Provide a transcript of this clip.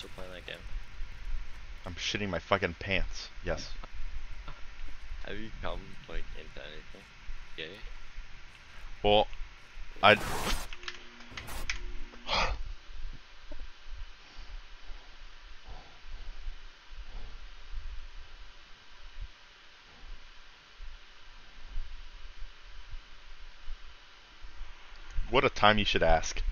still playing that game? I'm shitting my fucking pants. Yes. Have you come like into anything? Gay? Well, I. What a time you should ask.